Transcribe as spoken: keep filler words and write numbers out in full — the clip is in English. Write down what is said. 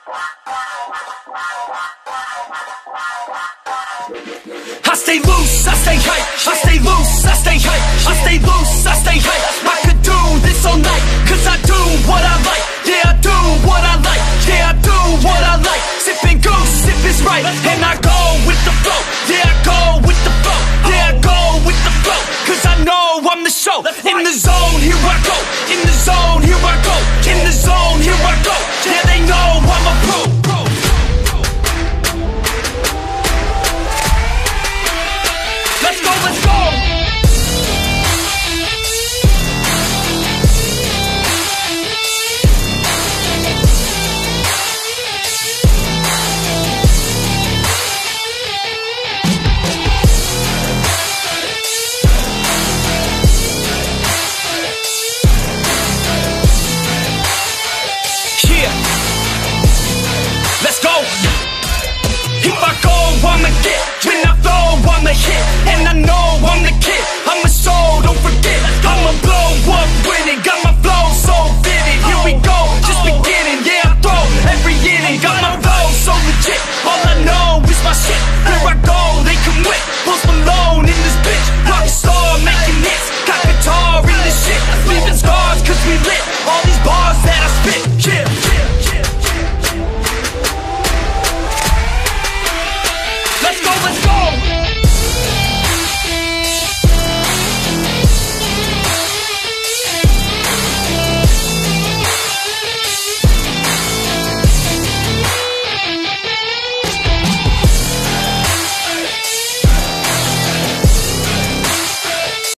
I stay loose, I stay hype, I stay loose, I stay hype, I stay loose, I stay hype. I could do this all night, cause I do what I like. Yeah, I do what I like, yeah, I do what I like. Sipping goose, sip is right, and I go with the flow. Yeah, I go with the flow, yeah, I go with the flow. Cause I know I'm the show. In the zone, here I go. In the zone, here I go. In the zone, here I go. Yeah, they know I'm a pro. Let's go, let's go! Yeah! Let's go! If I go, I'ma get. When I flow, I'ma hit.